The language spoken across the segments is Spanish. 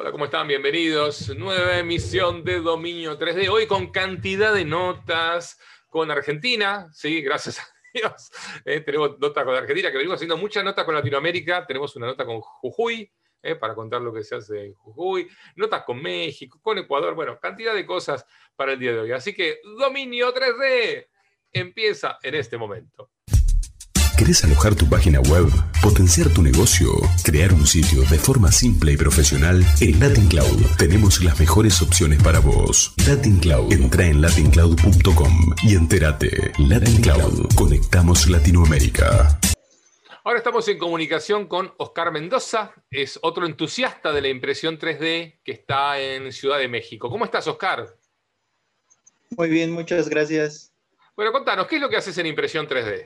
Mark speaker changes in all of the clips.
Speaker 1: Hola, ¿cómo están? Bienvenidos. Nueva emisión de Dominio 3D. Hoy con cantidad de notas con Argentina. Sí, gracias a Dios. Tenemos notas con Argentina, que venimos haciendo muchas notas con Latinoamérica. Tenemos una nota con Jujuy, para contar lo que se hace en Jujuy. Notas con México, con Ecuador. Bueno, cantidad de cosas para el día de hoy. Así que Dominio 3D empieza en este momento.
Speaker 2: ¿Querés alojar tu página web, potenciar tu negocio, crear un sitio de forma simple y profesional? En Latin Cloud tenemos las mejores opciones para vos. Latin Cloud. Entra en latincloud.com y entérate. Latin Cloud. Conectamos Latinoamérica.
Speaker 1: Ahora estamos en comunicación con Oscar Mendoza, es otro entusiasta de la impresión 3D que está en Ciudad de México. ¿Cómo estás, Oscar?
Speaker 3: Muy bien, muchas gracias.
Speaker 1: Bueno, contanos, ¿qué es lo que haces en impresión 3D?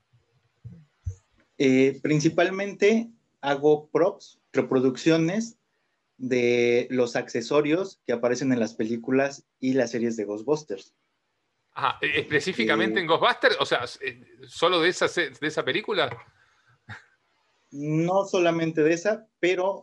Speaker 3: Principalmente hago props, reproducciones de los accesorios que aparecen en las películas y las series de Ghostbusters.
Speaker 1: Ajá, específicamente en Ghostbusters, o sea, ¿solo de esa película?
Speaker 3: No solamente de esa, pero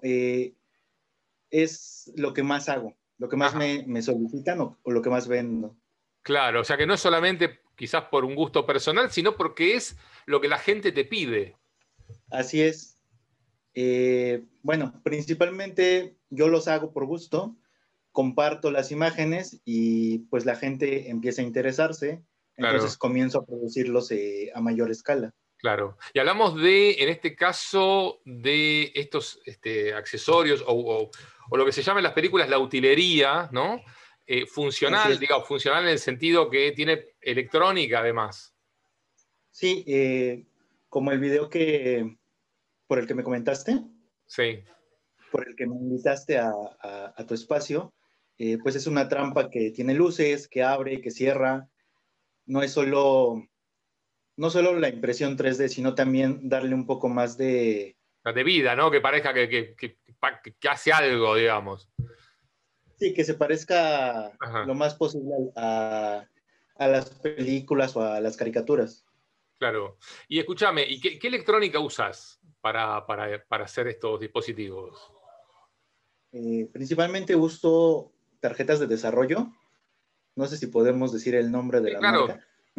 Speaker 3: es lo que más hago, lo que más me solicitan o lo que más vendo.
Speaker 1: Claro, o sea que no es solamente quizás por un gusto personal, sino porque es lo que la gente te pide.
Speaker 3: Así es. Bueno, principalmente yo los hago por gusto, comparto las imágenes y pues la gente empieza a interesarse, entonces comienzo a producirlos a mayor escala.
Speaker 1: Claro. Y hablamos en este caso, de estos accesorios o lo que se llama en las películas la utilería, ¿no? Funcional, digamos, funcional en el sentido que tiene electrónica además.
Speaker 3: Sí, como el video por el que me comentaste.
Speaker 1: Sí.
Speaker 3: Por el que me invitaste a tu espacio, pues es una trampa que tiene luces, que abre, que cierra. No es solo la impresión 3D, sino también darle un poco más de
Speaker 1: vida, ¿no? Que parezca que hace algo, digamos.
Speaker 3: Sí, que se parezca lo más posible a las películas o a las caricaturas.
Speaker 1: Claro. Y escúchame, ¿y qué electrónica usas para hacer estos dispositivos?
Speaker 3: Principalmente uso tarjetas de desarrollo. No sé si podemos decir el nombre de la marca.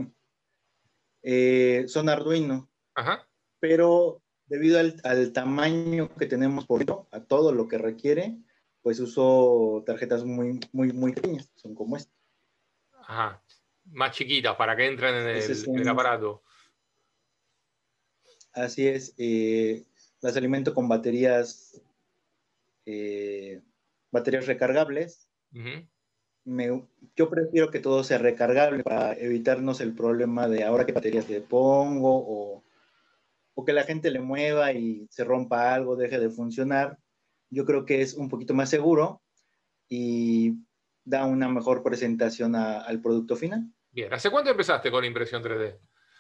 Speaker 3: Son Arduino.
Speaker 1: Ajá.
Speaker 3: Pero debido al tamaño que tenemos a todo lo que requiere, pues uso tarjetas muy, muy, muy pequeñas, son como esta.
Speaker 1: Ajá. Más chiquitas para que entren en el aparato.
Speaker 3: Así es. Las alimento con baterías recargables. Yo prefiero que todo sea recargable para evitarnos el problema de ahora qué baterías le pongo o que la gente le mueva y se rompa algo, deje de funcionar. Yo creo que es un poquito más seguro y da una mejor presentación al producto final.
Speaker 1: Bien, ¿hace cuánto empezaste con impresión 3D?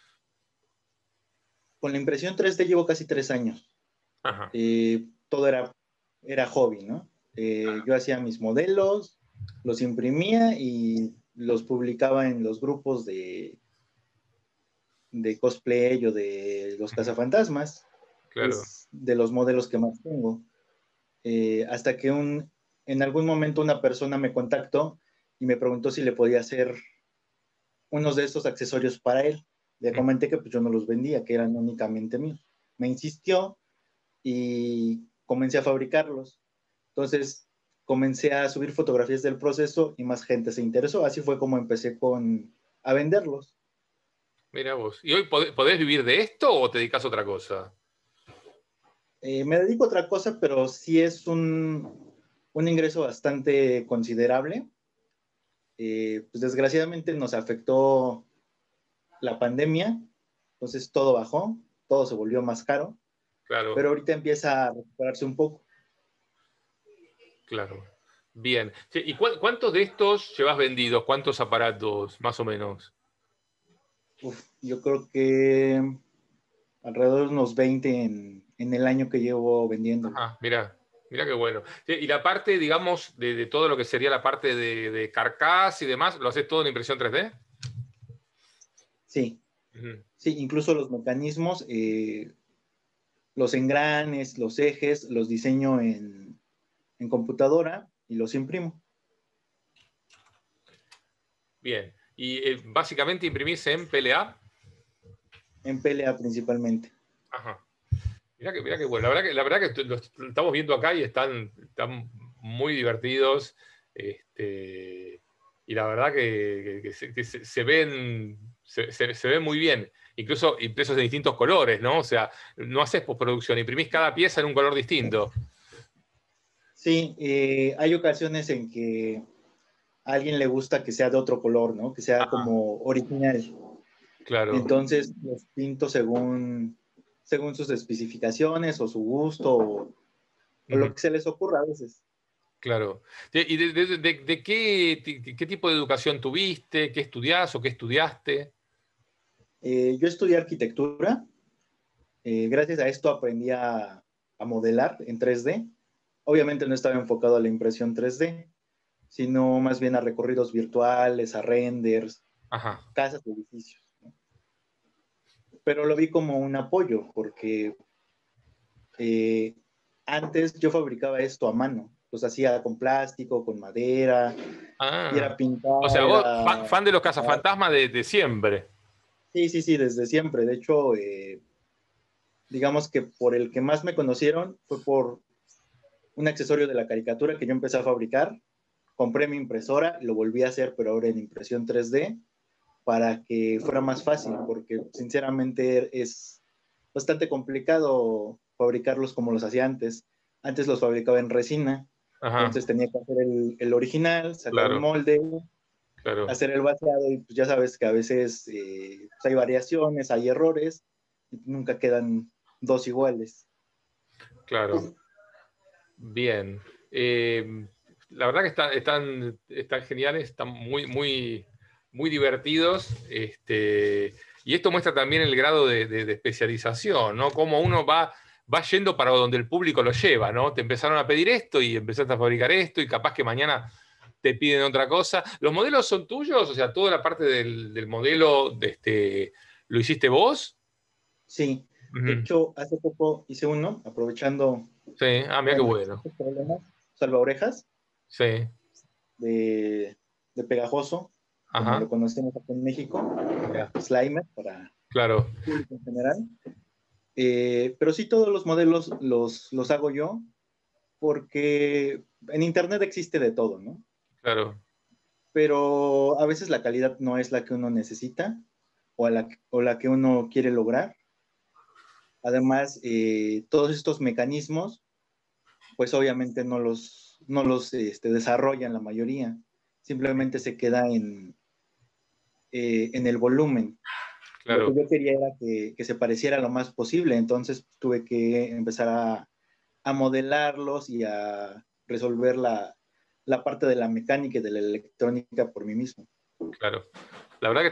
Speaker 3: Con la impresión 3D llevo casi 3 años.
Speaker 1: Ajá.
Speaker 3: Todo era hobby, ¿no? Yo hacía mis modelos, los imprimía y los publicaba en los grupos de cosplay o de los cazafantasmas.
Speaker 1: Claro.
Speaker 3: Es de los modelos que más tengo. Hasta que en algún momento una persona me contactó y me preguntó si le podía hacer unos de estos accesorios para él. Le comenté que pues, yo no los vendía, que eran únicamente míos. Me insistió y comencé a fabricarlos. Entonces comencé a subir fotografías del proceso y más gente se interesó. Así fue como empecé a venderlos.
Speaker 1: Mira vos. ¿Y hoy podés vivir de esto o te dedicas a otra cosa?
Speaker 3: Me dedico a otra cosa, pero sí es un ingreso bastante considerable. Pues desgraciadamente nos afectó la pandemia, entonces todo bajó, todo se volvió más caro.
Speaker 1: Claro.
Speaker 3: Pero ahorita empieza a recuperarse un poco.
Speaker 1: Claro. Bien. ¿Y cuántos de estos llevas vendidos? ¿Cuántos aparatos, más o menos?
Speaker 3: Yo creo que alrededor de unos 20 en el año que llevo vendiendo.
Speaker 1: Ah, mira qué bueno. Y la parte, digamos, de todo lo que sería la parte de carcas y demás, ¿lo haces todo en impresión 3D?
Speaker 3: Sí. Sí, incluso los mecanismos, los engranes, los ejes, los diseño en en computadora y los imprimo.
Speaker 1: Bien. ¿Y básicamente imprimís en PLA?
Speaker 3: En PLA principalmente.
Speaker 1: Ajá. Mirá que bueno. La verdad que lo estamos viendo acá y están muy divertidos. Y la verdad que se ven muy bien. Incluso impresos de distintos colores, ¿no? O sea, no haces postproducción, imprimís cada pieza en un color distinto.
Speaker 3: Sí, hay ocasiones en que a alguien le gusta que sea de otro color, ¿no? Que sea como original.
Speaker 1: Claro.
Speaker 3: Entonces los pinto según sus especificaciones o su gusto o lo que se les ocurra a veces.
Speaker 1: Claro. ¿Y de qué tipo de educación tuviste? ¿Qué estudiás o qué estudiaste?
Speaker 3: Yo estudié arquitectura. Gracias a esto aprendí a modelar en 3D. Obviamente no estaba enfocado a la impresión 3D, sino más bien a recorridos virtuales, a renders,
Speaker 1: Ajá.
Speaker 3: casas, edificios, ¿no? Pero lo vi como un apoyo, porque antes yo fabricaba esto a mano. Los hacía con plástico, con madera, y era pintar,
Speaker 1: o sea, vos,
Speaker 3: era...
Speaker 1: fan de los cazafantasmas de siempre.
Speaker 3: Sí, desde siempre. De hecho, digamos que por el que más me conocieron fue por un accesorio de la caricatura que yo empecé a fabricar. Compré mi impresora, lo volví a hacer, pero ahora en impresión 3D, para que fuera más fácil, porque sinceramente es bastante complicado fabricarlos como los hacía antes. Antes los fabricaba en resina,
Speaker 1: Ajá.
Speaker 3: entonces tenía que hacer el original, sacar el
Speaker 1: Claro.
Speaker 3: molde,
Speaker 1: Claro.
Speaker 3: hacer el vaciado, y pues ya sabes que a veces pues hay variaciones, hay errores, y nunca quedan dos iguales.
Speaker 1: Claro. Bien. La verdad que están geniales, están muy divertidos. Y esto muestra también el grado de especialización, ¿no? Cómo uno va yendo para donde el público lo lleva, ¿no? Te empezaron a pedir esto y empezaste a fabricar esto y capaz que mañana te piden otra cosa. ¿Los modelos son tuyos? O sea, toda la parte del modelo ¿lo hiciste vos?
Speaker 3: Sí, de hecho, hace poco hice uno, aprovechando,
Speaker 1: Sí, mira qué
Speaker 3: bueno,
Speaker 1: bueno.
Speaker 3: estos problemas, salvaorejas
Speaker 1: Sí.
Speaker 3: de pegajoso, como
Speaker 1: Ajá.
Speaker 3: lo conocemos aquí en México,
Speaker 1: Mirá.
Speaker 3: Slimer para
Speaker 1: Claro.
Speaker 3: el público en general. Pero sí, todos los modelos los hago yo, porque en Internet existe de todo, ¿no?
Speaker 1: Claro.
Speaker 3: Pero a veces la calidad no es la que uno necesita o la que uno quiere lograr. Además, todos estos mecanismos, pues obviamente no los desarrollan la mayoría. Simplemente se queda en el volumen. Lo
Speaker 1: Claro.
Speaker 3: que yo quería era que se pareciera lo más posible, entonces tuve que empezar a modelarlos y a resolver la parte de la mecánica y de la electrónica por mí mismo.
Speaker 1: Claro. La verdad que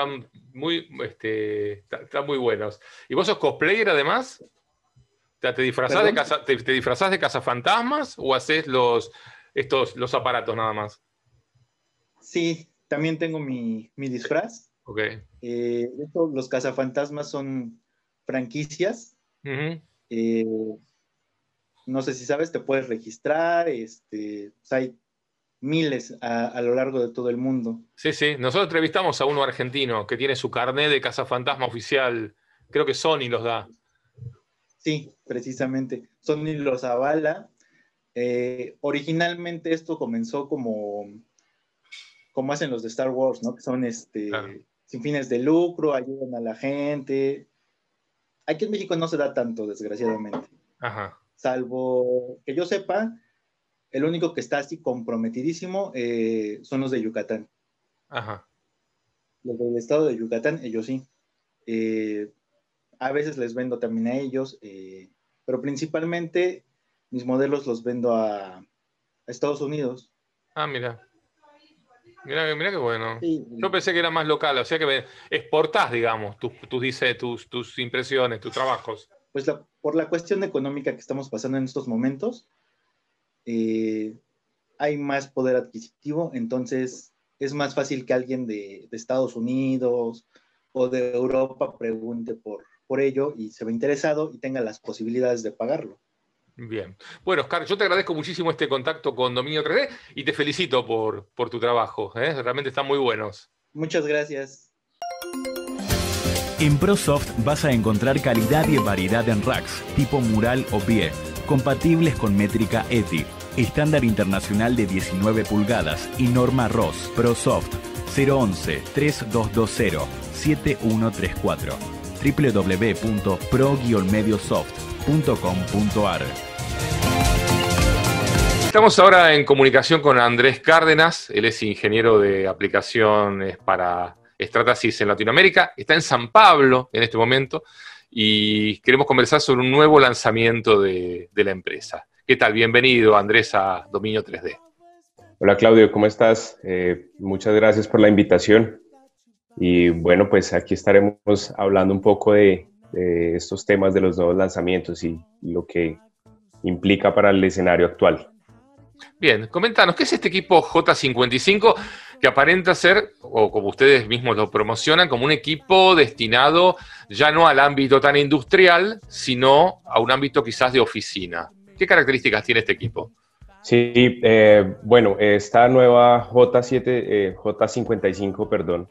Speaker 1: están muy buenos. ¿Y vos sos cosplayer además? ¿Te disfrazás
Speaker 3: ¿Perdón?
Speaker 1: te disfrazás de cazafantasmas o haces los aparatos nada más?
Speaker 3: Sí, también tengo mi disfraz.
Speaker 1: Ok.
Speaker 3: De hecho, los cazafantasmas son franquicias.
Speaker 1: Uh-huh.
Speaker 3: Eh, no sé si sabes, te puedes registrar. Pues hay miles a lo largo de todo el mundo.
Speaker 1: Sí, sí. Nosotros entrevistamos a uno argentino que tiene su carnet de cazafantasma oficial. Creo que Sony los da.
Speaker 3: Sí, precisamente. Sony los avala. Originalmente esto comenzó como hacen los de Star Wars, ¿no? Que son
Speaker 1: Claro.
Speaker 3: sin fines de lucro, ayudan a la gente. Aquí en México no se da tanto, desgraciadamente.
Speaker 1: Ajá.
Speaker 3: Salvo que yo sepa, el único que está así comprometidísimo son los de Yucatán.
Speaker 1: Ajá.
Speaker 3: Los del estado de Yucatán, ellos sí. A veces les vendo también a ellos, pero principalmente mis modelos los vendo a Estados Unidos.
Speaker 1: Mira. Mira qué bueno.
Speaker 3: Sí,
Speaker 1: Yo pensé que era más local, o sea que exportás, digamos, tus impresiones, tus trabajos.
Speaker 3: pues por la cuestión económica que estamos pasando en estos momentos, hay más poder adquisitivo, entonces es más fácil que alguien de Estados Unidos o de Europa pregunte por ello y se ve interesado y tenga las posibilidades de pagarlo.
Speaker 1: Bien. Bueno, Oscar, yo te agradezco muchísimo este contacto con Dominio 3D y te felicito por tu trabajo. Realmente están muy buenos.
Speaker 3: Muchas gracias.
Speaker 4: En ProSoft vas a encontrar calidad y variedad en racks, tipo mural o pie, compatibles con métrica ETI, estándar internacional de 19 pulgadas y norma ROS. ProSoft 011-3220-7134 www.pro-mediosoft.com.ar.
Speaker 1: Estamos ahora en comunicación con Andrés Cárdenas. Él es ingeniero de aplicaciones para Stratasys en Latinoamérica. Está en San Pablo en este momento y queremos conversar sobre un nuevo lanzamiento de la empresa. ¿Qué tal? Bienvenido, Andrés, a Dominio 3D.
Speaker 5: Hola, Claudio, ¿cómo estás? Muchas gracias por la invitación. Y bueno, pues aquí estaremos hablando un poco de estos temas de los nuevos lanzamientos y lo que implica para el escenario actual.
Speaker 1: Bien, coméntanos, ¿qué es este equipo J55 que aparenta ser, o como ustedes mismos lo promocionan, como un equipo destinado ya no al ámbito tan industrial, sino a un ámbito quizás de oficina? ¿Qué características tiene este equipo?
Speaker 5: Sí, bueno, esta nueva J55, perdón,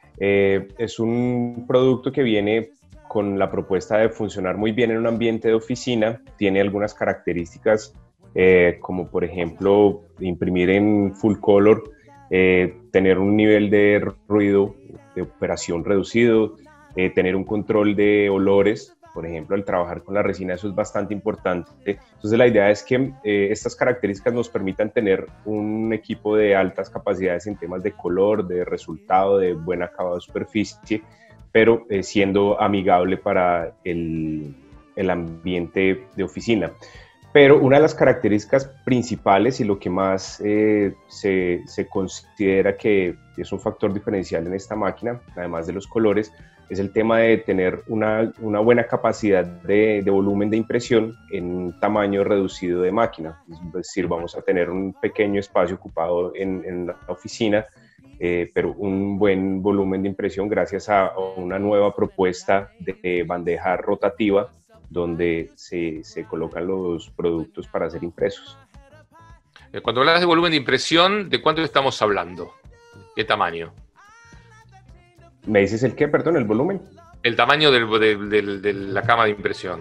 Speaker 5: es un producto que viene con la propuesta de funcionar muy bien en un ambiente de oficina. Tiene algunas características como por ejemplo imprimir en full color, tener un nivel de ruido de operación reducido, tener un control de olores. Por ejemplo, al trabajar con la resina, eso es bastante importante. Entonces la idea es que estas características nos permitan tener un equipo de altas capacidades en temas de color, de resultado, de buen acabado de superficie, pero siendo amigable para el ambiente de oficina. Pero una de las características principales y lo que más se considera que es un factor diferencial en esta máquina, además de los colores, es el tema de tener una buena capacidad de volumen de impresión en un tamaño reducido de máquina. Es decir, vamos a tener un pequeño espacio ocupado en la oficina, pero un buen volumen de impresión gracias a una nueva propuesta de bandeja rotativa donde se colocan los productos para ser impresos.
Speaker 1: Cuando hablas de volumen de impresión, ¿de cuánto estamos hablando? ¿Qué tamaño?
Speaker 5: ¿Me dices el qué, perdón, el volumen?
Speaker 1: El tamaño de la cama de impresión.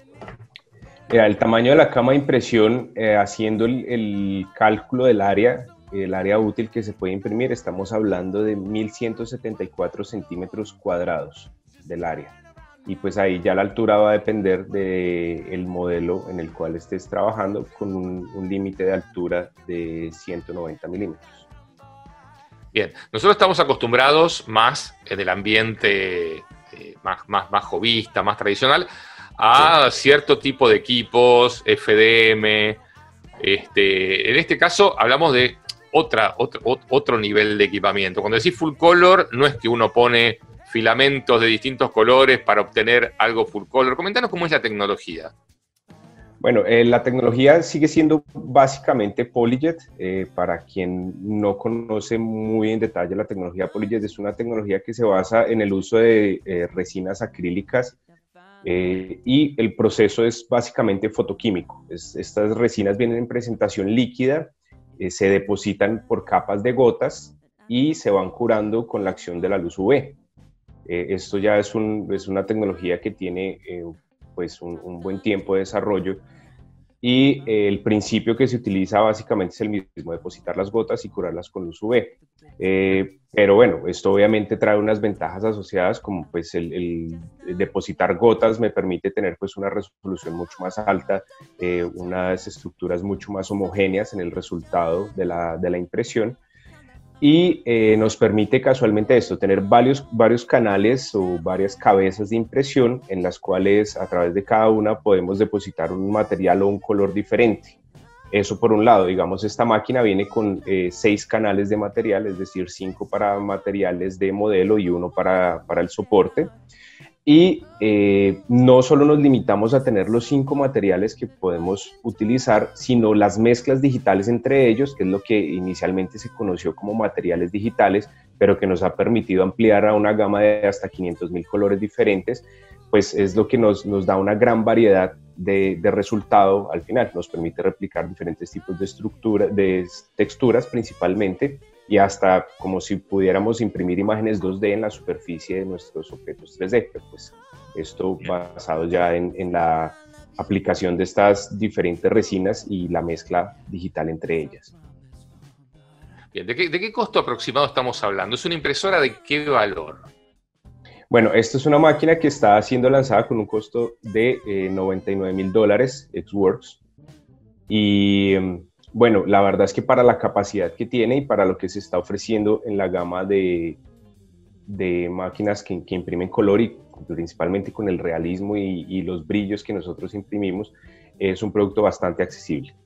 Speaker 5: El tamaño de la cama de impresión, haciendo el cálculo del área, el área útil que se puede imprimir, estamos hablando de 1.174 centímetros cuadrados del área. Y pues ahí ya la altura va a depender del modelo en el cual estés trabajando, con un límite de altura de 190 milímetros.
Speaker 1: Bien, nosotros estamos acostumbrados más en el ambiente más jovista, más tradicional, a cierto tipo de equipos, FDM. En este caso hablamos de otro nivel de equipamiento. Cuando decís full color, no es que uno pone filamentos de distintos colores para obtener algo full color. Coméntanos cómo es la tecnología.
Speaker 5: Bueno, la tecnología sigue siendo básicamente PolyJet. Para quien no conoce muy en detalle la tecnología PolyJet, es una tecnología que se basa en el uso de resinas acrílicas y el proceso es básicamente fotoquímico. Estas resinas vienen en presentación líquida, se depositan por capas de gotas y se van curando con la acción de la luz UV. Esto ya es una tecnología que tiene pues un buen tiempo de desarrollo y el principio que se utiliza básicamente es el mismo, depositar las gotas y curarlas con luz UV. Pero bueno, esto obviamente trae unas ventajas asociadas, como pues el depositar gotas me permite tener pues una resolución mucho más alta, unas estructuras mucho más homogéneas en el resultado de la impresión. Y nos permite casualmente esto, tener varios canales o varias cabezas de impresión en las cuales a través de cada una podemos depositar un material o un color diferente. Eso por un lado, digamos, esta máquina viene con 6 canales de material, es decir, 5 para materiales de modelo y 1 para el soporte. Y no solo nos limitamos a tener los 5 materiales que podemos utilizar, sino las mezclas digitales entre ellos, que es lo que inicialmente se conoció como materiales digitales, pero que nos ha permitido ampliar a una gama de hasta 500.000 colores diferentes, pues es lo que nos da una gran variedad de resultado al final. Nos permite replicar diferentes tipos de texturas principalmente, y hasta como si pudiéramos imprimir imágenes 2D en la superficie de nuestros objetos 3D. Pero pues esto basado ya en la aplicación de estas diferentes resinas y la mezcla digital entre ellas.
Speaker 1: Bien, ¿de qué costo aproximado estamos hablando? ¿Es una impresora de qué valor?
Speaker 5: Bueno, esta es una máquina que está siendo lanzada con un costo de $99,000, Xworks. Y bueno, la verdad es que para la capacidad que tiene y para lo que se está ofreciendo en la gama de máquinas que imprimen color, y principalmente con el realismo y los brillos que nosotros imprimimos, es un producto bastante accesible.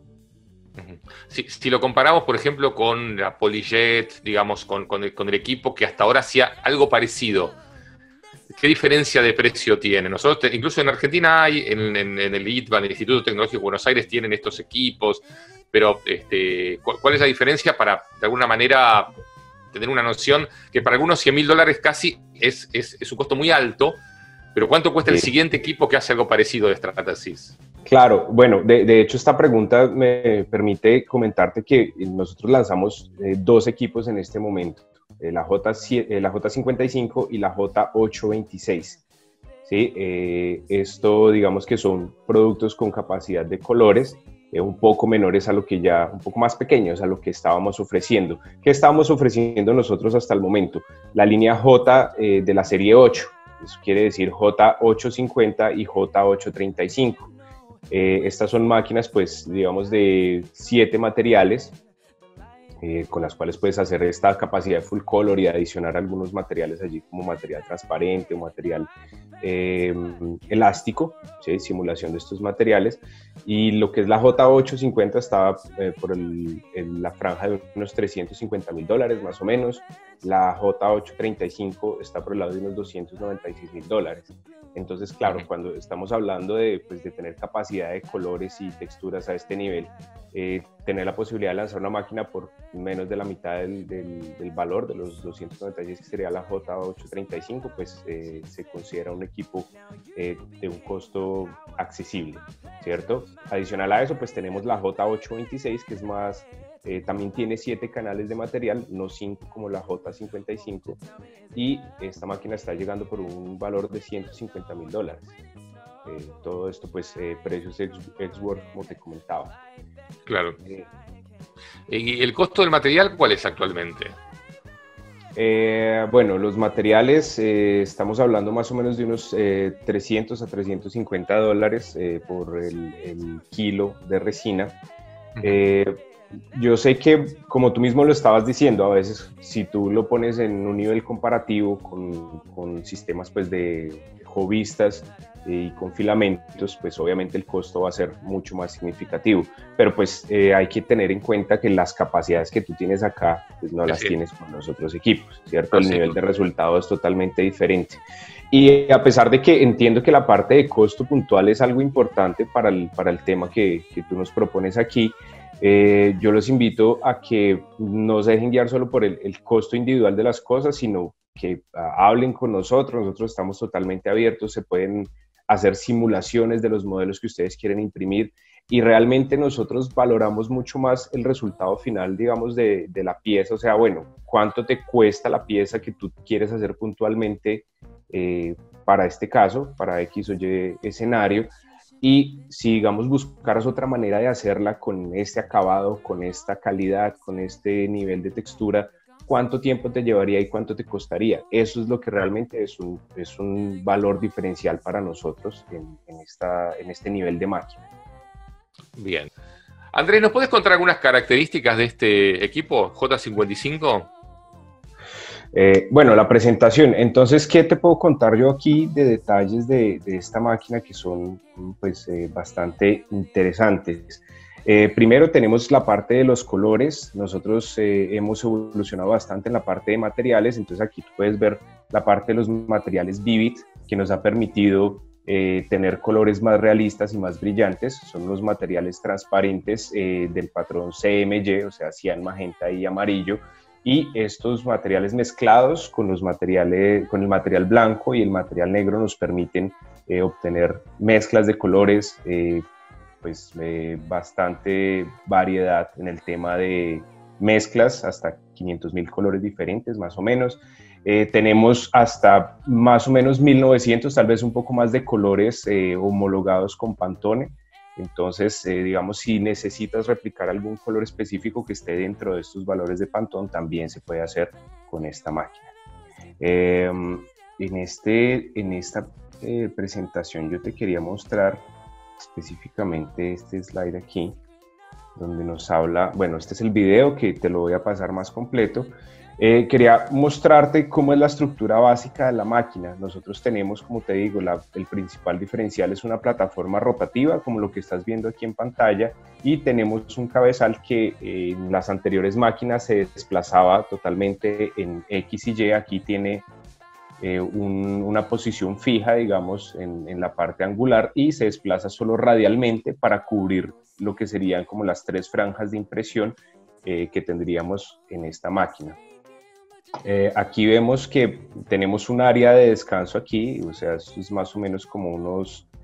Speaker 1: Si lo comparamos, por ejemplo, con la PolyJet, digamos, con el equipo que hasta ahora hacía algo parecido, ¿qué diferencia de precio tiene? Nosotros, incluso en Argentina hay, en el ITBA, en el Instituto Tecnológico de Buenos Aires, tienen estos equipos, pero ¿cuál es la diferencia para, de alguna manera, tener una noción que para algunos $100,000 casi es un costo muy alto, pero ¿cuánto cuesta el siguiente equipo que hace algo parecido de Stratasys?
Speaker 5: Claro, bueno, de hecho esta pregunta me permite comentarte que nosotros lanzamos dos equipos en este momento, la J55 y la J826. ¿Sí? Esto digamos que son productos con capacidad de colores un poco menores a lo que ya, un poco más pequeños a lo que estábamos ofreciendo. ¿Qué estábamos ofreciendo nosotros hasta el momento? La línea J de la serie 8, eso quiere decir J850 y J835. Estas son máquinas, pues, digamos, de 7 materiales, con las cuales puedes hacer esta capacidad de full color y adicionar algunos materiales allí, como material transparente o material elástico, ¿sí? Simulación de estos materiales. Y lo que es la J850 estaba por la franja de unos $350,000 más o menos. La J835 está por el lado de unos $296,000. Entonces, claro, cuando estamos hablando de tener capacidad de colores y texturas a este nivel, tener la posibilidad de lanzar una máquina por menos de la mitad del valor de los 296, que sería la J835, pues se considera un equipo de un costo accesible, ¿cierto? Adicional a eso, pues tenemos la J826, que es más, también tiene 7 canales de material, no 5 como la J55, y esta máquina está llegando por un valor de $150,000. Todo esto, pues, precios Xworks, como te comentaba.
Speaker 1: Claro. ¿Y el costo del material cuál es actualmente?
Speaker 5: Bueno, los materiales, estamos hablando más o menos de unos $300 a $350 por el kilo de resina. Yo sé que, como tú mismo lo estabas diciendo, a veces si tú lo pones en un nivel comparativo con sistemas, pues, de hobbyistas y con filamentos, pues obviamente el costo va a ser mucho más significativo, pero pues hay que tener en cuenta que las capacidades que tú tienes acá, pues no las tienes con los otros equipos, ¿cierto? El nivel de resultado es totalmente diferente. Y a pesar de que entiendo que la parte de costo puntual es algo importante para el tema que tú nos propones aquí, yo los invito a que no se dejen guiar solo por el costo individual de las cosas, sino que hablen con nosotros estamos totalmente abiertos, se pueden hacer simulaciones de los modelos que ustedes quieren imprimir, y realmente nosotros valoramos mucho más el resultado final, digamos, de la pieza. O sea, bueno, ¿cuánto te cuesta la pieza que tú quieres hacer puntualmente para este caso, para X o Y escenario? Y si, digamos, buscaras otra manera de hacerla con este acabado, con esta calidad, con este nivel de textura, ¿cuánto tiempo te llevaría y cuánto te costaría? Eso es lo que realmente es un valor diferencial para nosotros en este nivel de máquina.
Speaker 1: Bien. Andrés, ¿nos puedes contar algunas características de este equipo J55?
Speaker 5: Bueno, la presentación. Entonces, ¿qué te puedo contar yo aquí de detalles de esta máquina que son, pues, bastante interesantes? Primero tenemos la parte de los colores. Nosotros hemos evolucionado bastante en la parte de materiales, entonces aquí tú puedes ver la parte de los materiales Vivid, que nos ha permitido tener colores más realistas y más brillantes. Son los materiales transparentes del patrón CMY, o sea, cian, magenta y amarillo, y estos materiales mezclados con el material blanco y el material negro nos permiten obtener mezclas de colores, bastante variedad en el tema de mezclas, hasta 500.000 colores diferentes más o menos. Tenemos hasta más o menos 1900, tal vez un poco más de colores homologados con Pantone. Entonces, digamos, si necesitas replicar algún color específico que esté dentro de estos valores de Pantone, también se puede hacer con esta máquina. En esta presentación yo te quería mostrar específicamente este slide aquí, donde nos habla, bueno, este es el video que te lo voy a pasar más completo. Quería mostrarte cómo es la estructura básica de la máquina. Nosotros tenemos, como te digo, el principal diferencial es una plataforma rotativa, como lo que estás viendo aquí en pantalla, y tenemos un cabezal que en las anteriores máquinas se desplazaba totalmente en X y Y. Aquí tiene una posición fija, digamos, en la parte angular, y se desplaza solo radialmente para cubrir lo que serían como las 3 franjas de impresión que tendríamos en esta máquina. Aquí vemos que tenemos un área de descanso aquí, o sea, esto es más o menos como un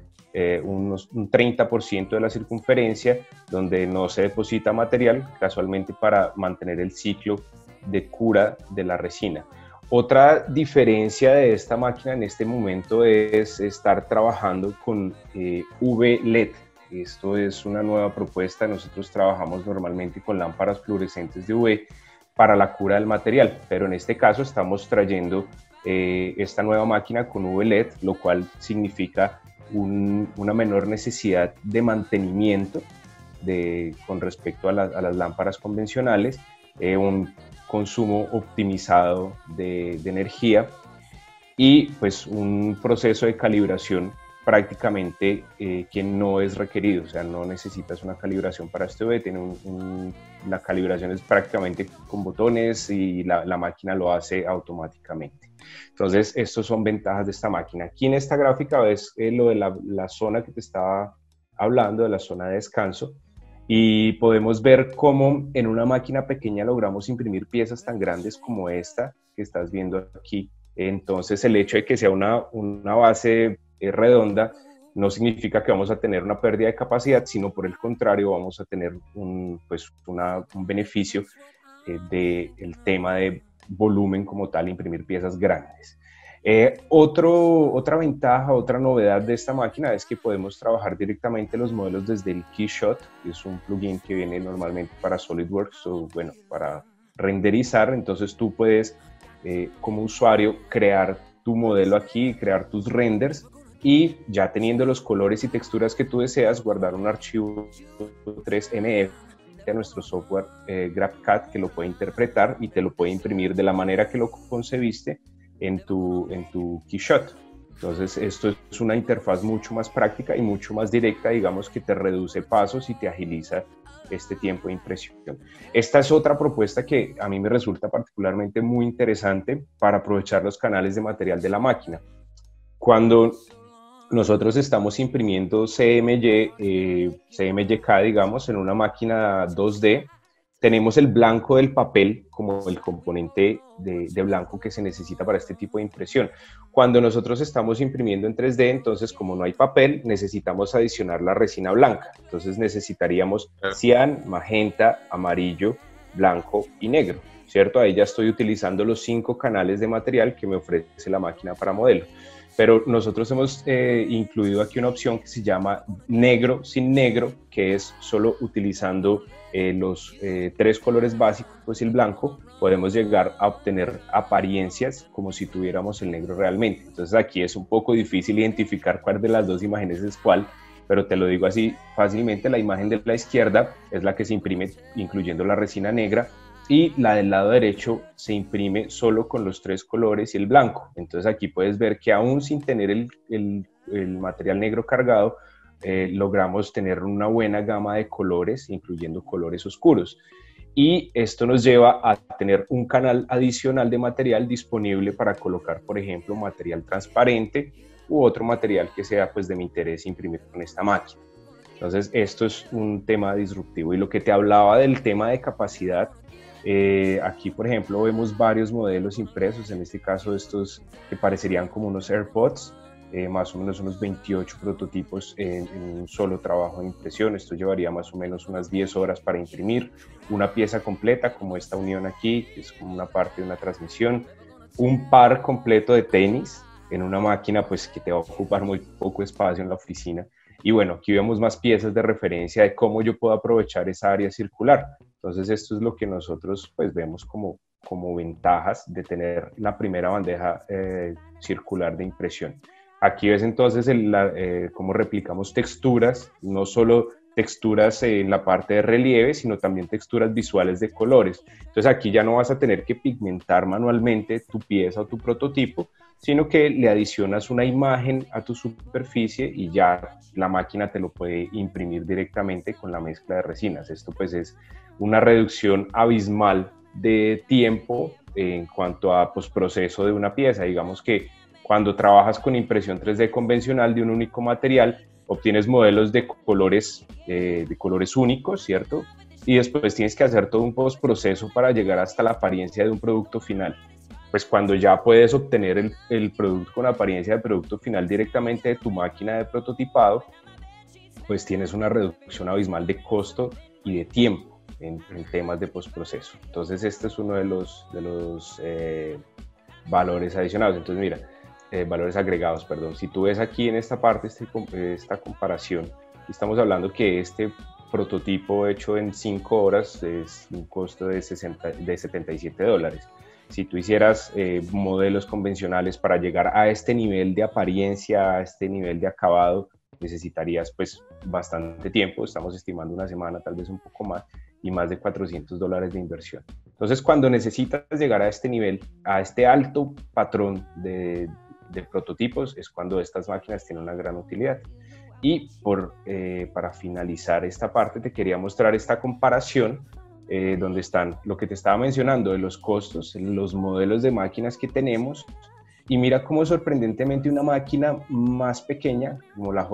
Speaker 5: 30% de la circunferencia, donde no se deposita material, casualmente para mantener el ciclo de cura de la resina. Otra diferencia de esta máquina en este momento es estar trabajando con UV-LED. Esto es una nueva propuesta. Nosotros trabajamos normalmente con lámparas fluorescentes de UV para la cura del material, pero en este caso estamos trayendo esta nueva máquina con UV-LED, lo cual significa una menor necesidad de mantenimiento con respecto a las lámparas convencionales, un consumo optimizado de energía y pues un proceso de calibración prácticamente que no es requerido, o sea, no necesitas una calibración para este UV, la calibración es prácticamente con botones y la máquina lo hace automáticamente. Entonces, estos son ventajas de esta máquina. Aquí en esta gráfica ves lo de la zona que te estaba hablando, de la zona de descanso, y podemos ver cómo en una máquina pequeña logramos imprimir piezas tan grandes como esta que estás viendo aquí. Entonces, el hecho de que sea una base redonda no significa que vamos a tener una pérdida de capacidad, sino por el contrario vamos a tener un beneficio del tema de volumen como tal, imprimir piezas grandes. Otra ventaja, otra novedad de esta máquina es que podemos trabajar directamente los modelos desde el KeyShot, que es un plugin que viene normalmente para SolidWorks, o bueno, para renderizar. Entonces tú puedes como usuario crear tu modelo aquí, crear tus renders, y ya teniendo los colores y texturas que tú deseas, guardar un archivo 3MF a nuestro software GrabCAD, que lo puede interpretar y te lo puede imprimir de la manera que lo concebiste en tu KeyShot. Entonces esto es una interfaz mucho más práctica y mucho más directa, digamos, que te reduce pasos y te agiliza este tiempo de impresión. Esta es otra propuesta que a mí me resulta particularmente muy interesante para aprovechar los canales de material de la máquina. Cuando nosotros estamos imprimiendo CMYK, digamos, en una máquina 2D, tenemos el blanco del papel como el componente de blanco que se necesita para este tipo de impresión. Cuando nosotros estamos imprimiendo en 3D, entonces como no hay papel, necesitamos adicionar la resina blanca. Entonces necesitaríamos cian, magenta, amarillo, blanco y negro, ¿cierto? Ahí ya estoy utilizando los 5 canales de material que me ofrece la máquina para modelo. Pero nosotros hemos incluido aquí una opción que se llama negro sin negro, que es solo utilizando los 3 colores básicos y el blanco, podemos llegar a obtener apariencias como si tuviéramos el negro realmente. Entonces aquí es un poco difícil identificar cuál de las 2 imágenes es cuál, pero te lo digo así fácilmente: la imagen de la izquierda es la que se imprime incluyendo la resina negra, y la del lado derecho se imprime solo con los 3 colores y el blanco. Entonces aquí puedes ver que aún sin tener el material negro cargado, logramos tener una buena gama de colores, incluyendo colores oscuros. Y esto nos lleva a tener un canal adicional de material disponible para colocar, por ejemplo, material transparente u otro material que sea pues de mi interés imprimir con esta máquina. Entonces esto es un tema disruptivo. Y lo que te hablaba del tema de capacidad, Aquí, por ejemplo, vemos varios modelos impresos, en este caso estos que parecerían como unos AirPods, más o menos unos 28 prototipos en un solo trabajo de impresión. Esto llevaría más o menos unas 10 horas para imprimir una pieza completa, como esta unión aquí, que es como una parte de una transmisión, un par completo de tenis en una máquina pues que te va a ocupar muy poco espacio en la oficina. Y bueno, aquí vemos más piezas de referencia de cómo yo puedo aprovechar esa área circular. Entonces esto es lo que nosotros pues vemos como ventajas de tener la primera bandeja circular de impresión. Aquí ves entonces cómo replicamos texturas, no solo texturas en la parte de relieve, sino también texturas visuales de colores. Entonces aquí ya no vas a tener que pigmentar manualmente tu pieza o tu prototipo, sino que le adicionas una imagen a tu superficie y ya la máquina te lo puede imprimir directamente con la mezcla de resinas. Esto pues es una reducción abismal de tiempo en cuanto a postproceso de una pieza. Digamos que cuando trabajas con impresión 3D convencional de un único material, obtienes modelos de colores únicos, ¿cierto? Y después tienes que hacer todo un postproceso para llegar hasta la apariencia de un producto final. Pues cuando ya puedes obtener el producto con apariencia de producto final directamente de tu máquina de prototipado, pues tienes una reducción abismal de costo y de tiempo en temas de postproceso. Entonces este es uno de los valores adicionados. Entonces mira, valores agregados, perdón. Si tú ves aquí en esta parte, esta comparación, estamos hablando que este prototipo hecho en 5 horas es un costo de $77. Si tú hicieras modelos convencionales para llegar a este nivel de apariencia, a este nivel de acabado, necesitarías pues bastante tiempo. Estamos estimando una semana, tal vez un poco más, y más de $400 de inversión. Entonces, cuando necesitas llegar a este nivel, a este alto patrón de prototipos, es cuando estas máquinas tienen una gran utilidad. Y para finalizar esta parte, te quería mostrar esta comparación donde están lo que te estaba mencionando de los costos, los modelos de máquinas que tenemos, y mira cómo sorprendentemente una máquina más pequeña, como la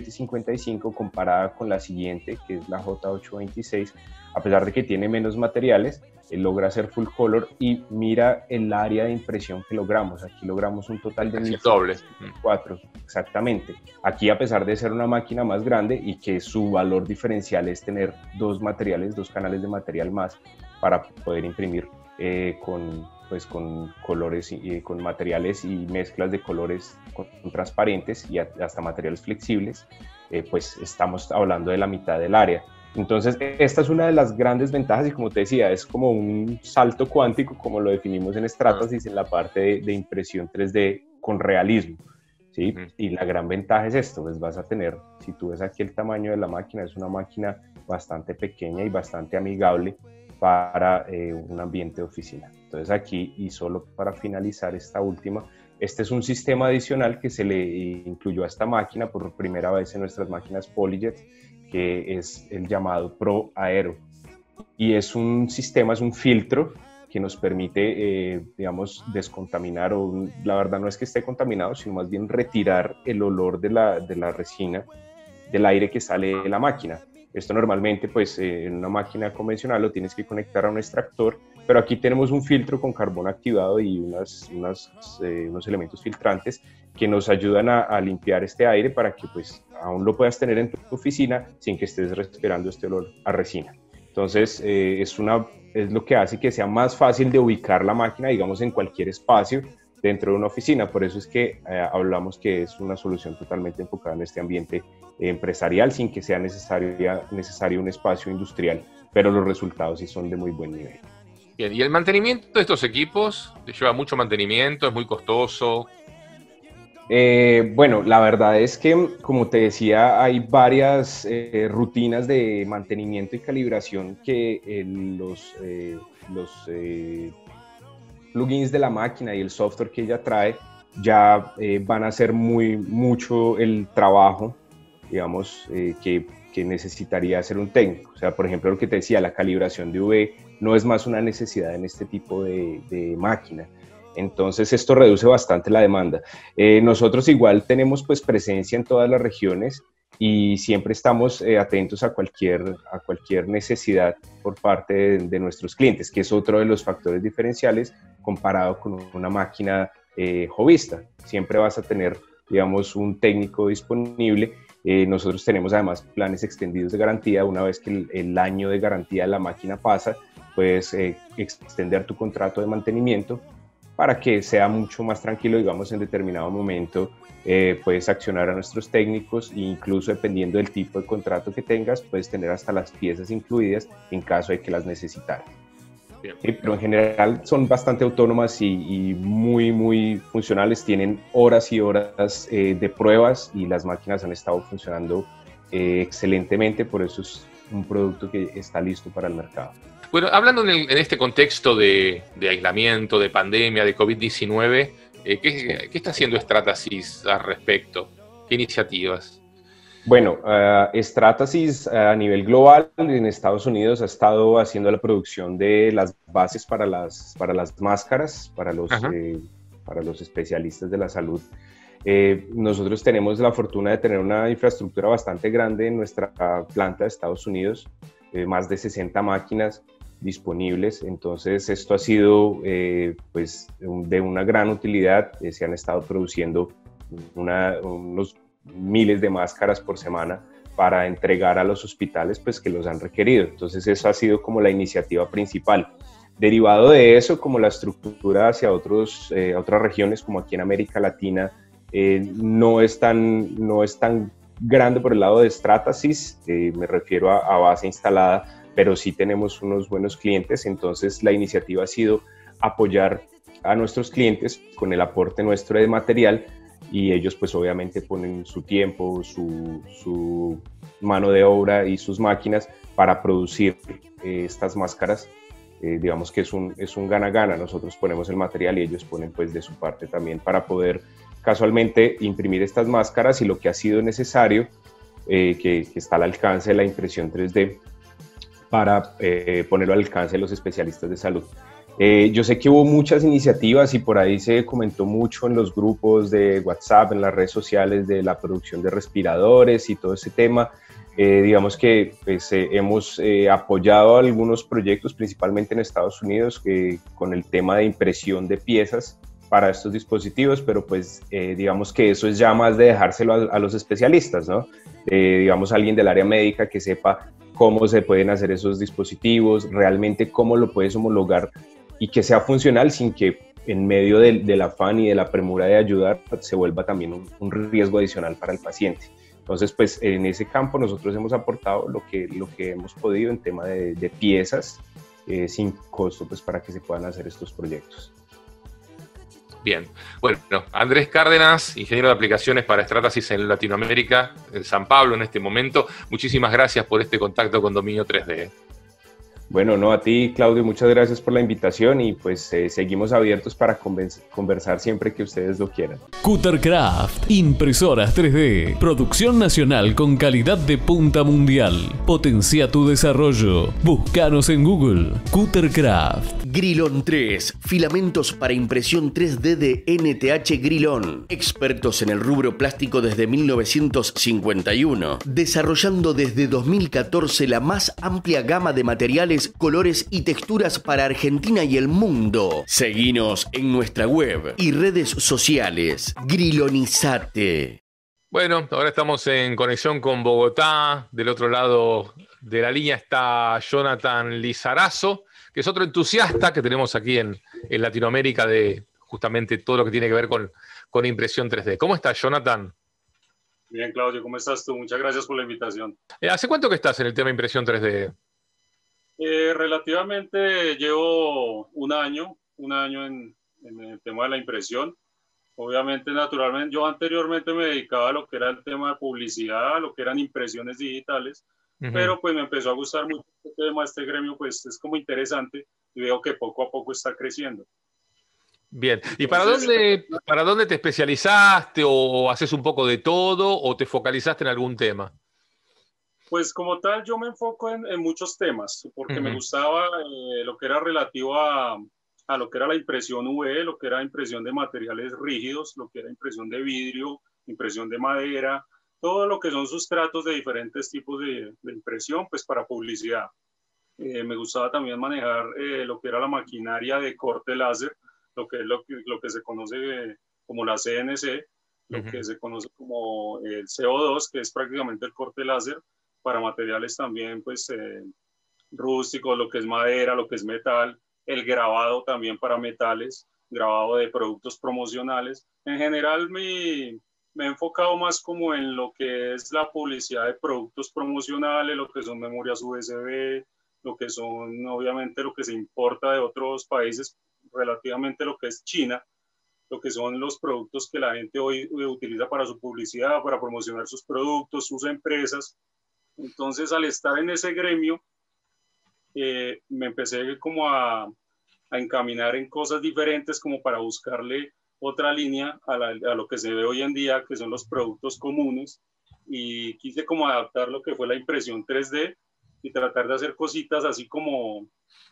Speaker 5: J755, comparada con la siguiente, que es la J826, a pesar de que tiene menos materiales, logra hacer full color, y mira el área de impresión que logramos. Aquí logramos un total de 1.4, exactamente. Aquí, a pesar de ser una máquina más grande y que su valor diferencial es tener dos canales de material más para poder imprimir con colores y con materiales y mezclas de colores con transparentes y hasta materiales flexibles, pues estamos hablando de la mitad del área. Entonces, esta es una de las grandes ventajas y, como te decía, es como un salto cuántico, como lo definimos en Stratasys, en la parte de impresión 3D con realismo, ¿sí? Y la gran ventaja es esto, pues vas a tener, si tú ves aquí el tamaño de la máquina, es una máquina bastante pequeña y bastante amigable para un ambiente de oficina. Entonces aquí, y solo para finalizar esta última, este es un sistema adicional que se le incluyó a esta máquina por primera vez en nuestras máquinas PolyJet, que es el llamado Pro Aero. Y es un sistema, es un filtro que nos permite, digamos, descontaminar, o la verdad no es que esté contaminado, sino más bien retirar el olor de la resina del aire que sale de la máquina. Esto normalmente, pues, en una máquina convencional lo tienes que conectar a un extractor, pero aquí tenemos un filtro con carbón activado y unos elementos filtrantes que nos ayudan a limpiar este aire para que, pues, aún lo puedas tener en tu oficina sin que estés respirando este olor a resina. Entonces, es lo que hace que sea más fácil de ubicar la máquina, digamos, en cualquier espacio dentro de una oficina. Por eso es que hablamos que es una solución totalmente enfocada en este ambiente empresarial, sin que sea necesario un espacio industrial, pero los resultados sí son de muy buen nivel.
Speaker 1: Bien, ¿y el mantenimiento de estos equipos? ¿Lleva mucho mantenimiento? ¿Es muy costoso?
Speaker 5: Bueno, la verdad es que, como te decía, hay varias rutinas de mantenimiento y calibración que los plugins de la máquina y el software que ella trae ya van a hacer mucho el trabajo, digamos, que necesitaría hacer un técnico. O sea, por ejemplo, lo que te decía, la calibración de UV no es más una necesidad en este tipo de máquina. Entonces esto reduce bastante la demanda. Nosotros igual tenemos pues presencia en todas las regiones y siempre estamos atentos a cualquier necesidad por parte de nuestros clientes, que es otro de los factores diferenciales comparado con una máquina hobbyista. Siempre vas a tener, digamos, un técnico disponible. Nosotros tenemos además planes extendidos de garantía. Una vez que el año de garantía de la máquina pasa, puedes extender tu contrato de mantenimiento para que sea mucho más tranquilo, digamos, en determinado momento puedes accionar a nuestros técnicos e incluso dependiendo del tipo de contrato que tengas, puedes tener hasta las piezas incluidas en caso de que las necesitaras. Sí, pero en general son bastante autónomas y muy, muy funcionales, tienen horas y horas de pruebas y las máquinas han estado funcionando excelentemente, por eso es un producto que está listo para el mercado.
Speaker 1: Bueno, hablando en este contexto de aislamiento, de pandemia, de COVID-19, ¿qué está haciendo Stratasys al respecto? ¿Qué iniciativas?
Speaker 5: Bueno, Stratasys a nivel global en Estados Unidos ha estado haciendo la producción de las bases para las máscaras, para los especialistas de la salud. Nosotros tenemos la fortuna de tener una infraestructura bastante grande en nuestra planta de Estados Unidos, más de 60 máquinas disponibles, entonces esto ha sido pues de una gran utilidad. Se han estado produciendo unos miles de máscaras por semana para entregar a los hospitales pues que los han requerido, entonces eso ha sido como la iniciativa principal. Derivado de eso, como la estructura hacia otras regiones como aquí en América Latina no es tan grande por el lado de Stratasys, me refiero a base instalada, pero sí tenemos unos buenos clientes, entonces la iniciativa ha sido apoyar a nuestros clientes con el aporte nuestro de material y ellos pues obviamente ponen su tiempo, su mano de obra y sus máquinas para producir estas máscaras. Digamos que es un gana-gana, nosotros ponemos el material y ellos ponen pues de su parte también para poder casualmente imprimir estas máscaras y lo que ha sido necesario, que está al alcance de la impresión 3D, para ponerlo al alcance de los especialistas de salud. Yo sé que hubo muchas iniciativas y por ahí se comentó mucho en los grupos de WhatsApp, en las redes sociales, de la producción de respiradores y todo ese tema. Digamos que pues, hemos apoyado algunos proyectos, principalmente en Estados Unidos, con el tema de impresión de piezas para estos dispositivos, pero pues digamos que eso es ya más de dejárselo a los especialistas, ¿no? Digamos alguien del área médica que sepa cómo se pueden hacer esos dispositivos, realmente cómo lo puedes homologar y que sea funcional sin que en medio del afán y de la premura de ayudar se vuelva también un riesgo adicional para el paciente. Entonces, pues en ese campo nosotros hemos aportado lo que hemos podido en tema de piezas sin costo, pues para que se puedan hacer estos proyectos.
Speaker 1: Bien, bueno, Andrés Cárdenas, ingeniero de aplicaciones para Stratasys en Latinoamérica, en San Pablo en este momento. Muchísimas gracias por este contacto con Dominio 3D.
Speaker 5: Bueno, no, a ti, Claudio, muchas gracias por la invitación y pues seguimos abiertos para conversar siempre que ustedes lo quieran.
Speaker 6: Cuttercraft, impresoras 3D, producción nacional con calidad de punta mundial. Potencia tu desarrollo. Búscanos en Google. Cuttercraft.
Speaker 7: Grilon 3, filamentos para impresión 3D de NTH Grilon. Expertos en el rubro plástico desde 1951, desarrollando desde 2014 la más amplia gama de materiales, colores y texturas para Argentina y el mundo. Seguinos en nuestra web y redes sociales. Grilonizate.
Speaker 1: Bueno, ahora estamos en conexión con Bogotá. Del otro lado de la línea está Jonathan Lizarazo, que es otro entusiasta que tenemos aquí en Latinoamérica de justamente todo lo que tiene que ver con impresión 3D. ¿Cómo estás, Jonathan?
Speaker 8: Bien, Claudio, ¿cómo estás tú? Muchas gracias por la invitación.
Speaker 1: ¿Hace cuánto que estás en el tema de impresión 3D?
Speaker 8: Relativamente llevo un año en el tema de la impresión. Obviamente, naturalmente, yo anteriormente me dedicaba a lo que era el tema de publicidad, a lo que eran impresiones digitales, pero pues me empezó a gustar mucho este tema, este gremio, pues es como interesante y veo que poco a poco está creciendo.
Speaker 1: Bien, ¿y para dónde te especializaste o haces un poco de todo o te focalizaste en algún tema?
Speaker 8: Pues como tal yo me enfoco en muchos temas porque me gustaba lo que era relativo a lo que era la impresión UV, lo que era impresión de materiales rígidos, lo que era impresión de vidrio, impresión de madera, todo lo que son sustratos de diferentes tipos de impresión, pues para publicidad. Me gustaba también manejar lo que era la maquinaria de corte láser, lo que se conoce como la CNC, lo que se conoce como el CO2, que es prácticamente el corte láser para materiales también pues rústicos, lo que es madera, lo que es metal, el grabado también para metales, grabado de productos promocionales. En general me he enfocado más como en lo que es la publicidad de productos promocionales, lo que son memorias USB, lo que son obviamente lo que se importa de otros países, relativamente lo que es China, lo que son los productos que la gente hoy utiliza para su publicidad, para promocionar sus productos, sus empresas. Entonces, al estar en ese gremio, me empecé como a encaminar en cosas diferentes como para buscarle otra línea a lo que se ve hoy en día, que son los productos comunes, y quise como adaptar lo que fue la impresión 3D y tratar de hacer cositas así como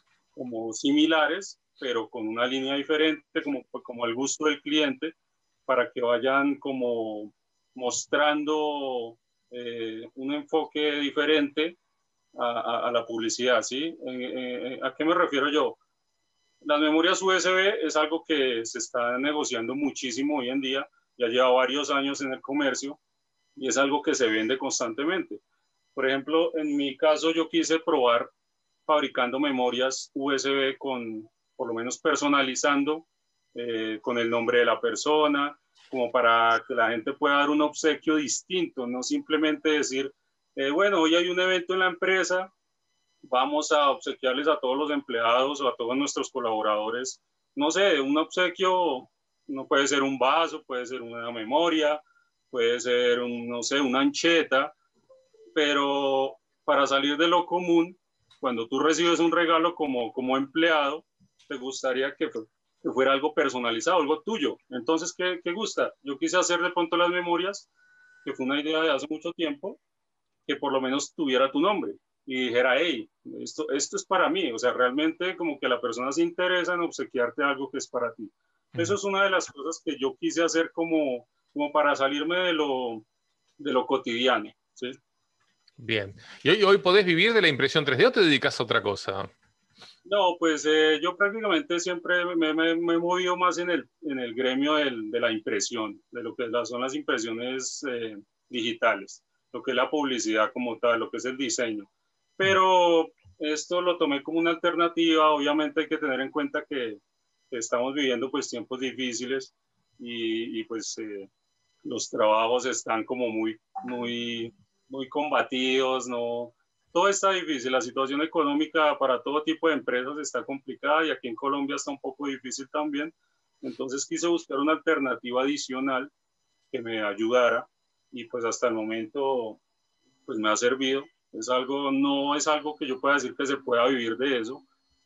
Speaker 8: similares, pero con una línea diferente, como al gusto del cliente, para que vayan como mostrando un enfoque diferente a la publicidad, ¿sí? ¿A qué me refiero yo? Las memorias USB es algo que se está negociando muchísimo hoy en día, ya lleva varios años en el comercio y es algo que se vende constantemente. Por ejemplo, en mi caso yo quise probar fabricando memorias USB por lo menos personalizando, con el nombre de la persona, como para que la gente pueda dar un obsequio distinto, no simplemente decir, bueno, hoy hay un evento en la empresa, vamos a obsequiarles a todos los empleados o a todos nuestros colaboradores, no sé, un obsequio, no puede ser un vaso, puede ser una memoria, puede ser, no sé, una ancheta, pero para salir de lo común, cuando tú recibes un regalo como empleado, te gustaría que fuera algo personalizado, algo tuyo. Entonces, ¿qué gusta? Yo quise hacer de pronto las memorias, que fue una idea de hace mucho tiempo, que por lo menos tuviera tu nombre y dijera, hey, esto es para mí. O sea, realmente como que la persona se interesa en obsequiarte algo que es para ti. Eso es una de las cosas que yo quise hacer como para salirme de lo cotidiano, ¿sí?
Speaker 1: Bien. ¿Y hoy podés vivir de la impresión 3D o te dedicas a otra cosa?
Speaker 8: No, pues yo prácticamente siempre me he movido más en el gremio de la impresión, de lo que son las impresiones digitales, lo que es la publicidad como tal, lo que es el diseño. Pero esto lo tomé como una alternativa. Obviamente hay que tener en cuenta que estamos viviendo pues tiempos difíciles y pues los trabajos están como muy combatidos, ¿no? Todo está difícil, la situación económica para todo tipo de empresas está complicada y aquí en Colombia está un poco difícil también. Entonces quise buscar una alternativa adicional que me ayudara y pues hasta el momento pues me ha servido. No es algo que yo pueda decir que se pueda vivir de eso,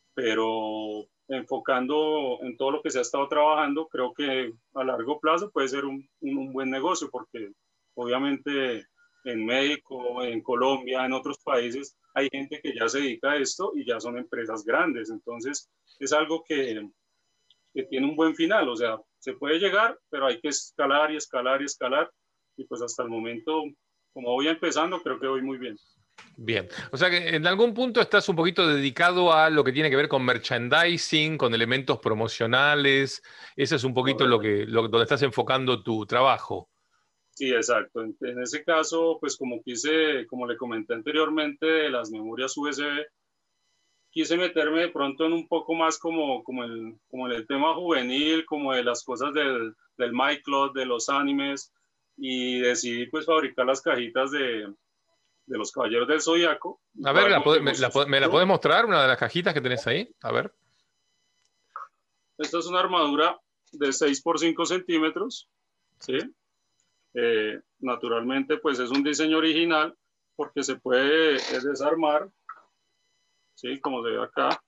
Speaker 8: pero enfocando en todo lo que se ha estado trabajando, creo que a largo plazo puede ser un buen negocio porque obviamente en México, en Colombia, en otros países, hay gente que ya se dedica a esto y ya son empresas grandes. Entonces, es algo que tiene un buen final. O sea, se puede llegar, pero hay que escalar y escalar y escalar. Y pues hasta el momento, como voy empezando, creo que voy muy bien.
Speaker 1: Bien, o sea que en algún punto estás un poquito dedicado a lo que tiene que ver con merchandising, con elementos promocionales. Ese es un poquito donde estás enfocando tu trabajo.
Speaker 8: Sí, exacto. En ese caso, pues como le comenté anteriormente, de las memorias USB, quise meterme de pronto en un poco más como en el tema juvenil, como de las cosas del MyCloud, de los animes, y decidí pues fabricar las cajitas de los Caballeros del Zodiaco.
Speaker 1: A ver, ¿me la podés mostrar, una de las cajitas que tenés ahí? A ver.
Speaker 8: Esta es una armadura de 6 por 5 centímetros, ¿sí? Naturalmente, pues es un diseño original porque se puede desarmar, ¿sí? Como se ve acá.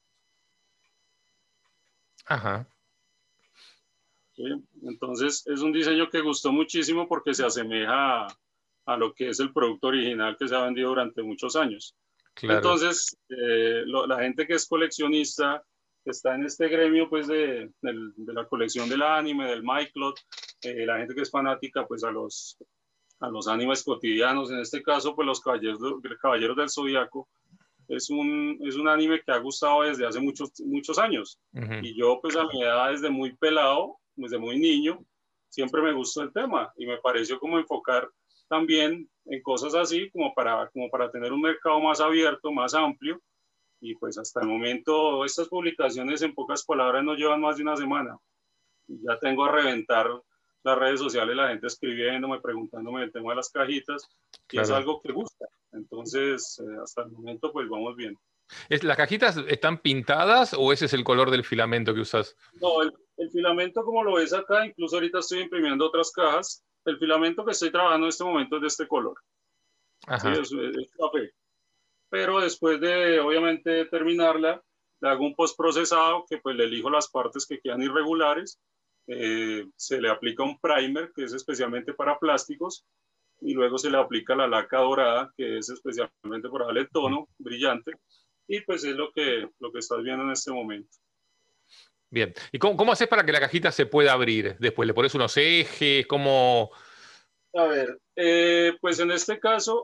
Speaker 1: Ajá.
Speaker 8: ¿Sí? Entonces, es un diseño que gustó muchísimo porque se asemeja a lo que es el producto original que se ha vendido durante muchos años. Claro. Entonces, la gente que es coleccionista, que está en este gremio pues de la colección del anime, del MyCloud, la gente que es fanática pues a los los animes cotidianos. En este caso, pues los Caballeros del Zodiaco es un anime que ha gustado desde hace muchos años. Y yo, pues a mi edad, desde muy pelado, desde muy niño, siempre me gustó el tema y me pareció como enfocar también en cosas así como para tener un mercado más abierto, más amplio. Y pues hasta el momento estas publicaciones, en pocas palabras, no llevan más de una semana. Y ya tengo a reventar las redes sociales, la gente escribiéndome, preguntándome el tema de las cajitas, y es algo que gusta. Entonces, hasta el momento, pues vamos bien.
Speaker 1: ¿Las cajitas están pintadas o ese es el color del filamento que usas?
Speaker 8: No, el filamento, como lo ves acá, incluso ahorita estoy imprimiendo otras cajas. El filamento que estoy trabajando en este momento es de este color. Ajá. Sí, es café. Pero después de, obviamente, terminarla, le hago un postprocesado que pues le elijo las partes que quedan irregulares. Se le aplica un primer, que es especialmente para plásticos, y luego se le aplica la laca dorada, que es especialmente para darle el tono brillante, y pues es lo que estás viendo en este momento.
Speaker 1: Bien. ¿Y cómo haces para que la cajita se pueda abrir? Después, ¿le pones unos ejes? ¿Cómo?
Speaker 8: A ver, pues en este caso,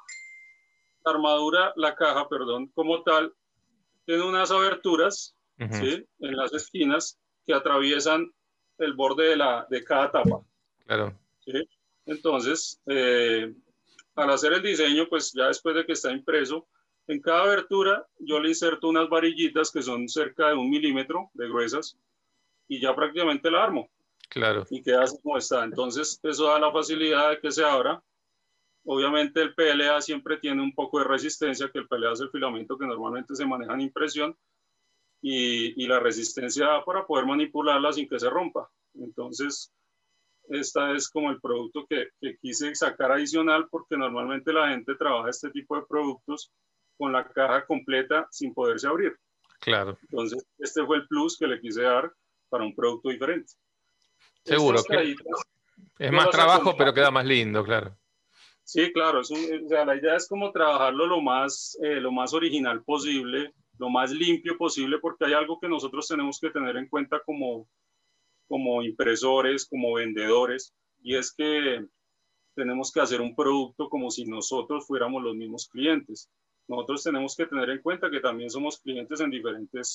Speaker 8: la caja, como tal, tiene unas aberturas, ¿sí?, en las esquinas que atraviesan el borde de cada tapa.
Speaker 1: Claro.
Speaker 8: ¿Sí? Entonces, al hacer el diseño, pues ya después de que está impreso, en cada abertura yo le inserto unas varillitas que son cerca de 1 milímetro de gruesas y ya prácticamente la armo.
Speaker 1: Claro.
Speaker 8: Y queda así como está. Entonces, eso da la facilidad de que se abra. Obviamente el PLA siempre tiene un poco de resistencia, que el PLA es el filamento que normalmente se maneja en impresión, y la resistencia para poder manipularla sin que se rompa. Entonces, esta es como el producto que quise sacar adicional, porque normalmente la gente trabaja este tipo de productos con la caja completa sin poderse abrir.
Speaker 1: Claro.
Speaker 8: Entonces, este fue el plus que le quise dar para un producto diferente.
Speaker 1: Seguro que es más trabajo, pero queda más lindo, claro.
Speaker 8: Sí, claro. O sea, la idea es como trabajarlo lo más original posible, lo más limpio posible, porque hay algo que nosotros tenemos que tener en cuenta como impresores, como vendedores, y es que tenemos que hacer un producto como si nosotros fuéramos los mismos clientes. Nosotros tenemos que tener en cuenta que también somos clientes en diferentes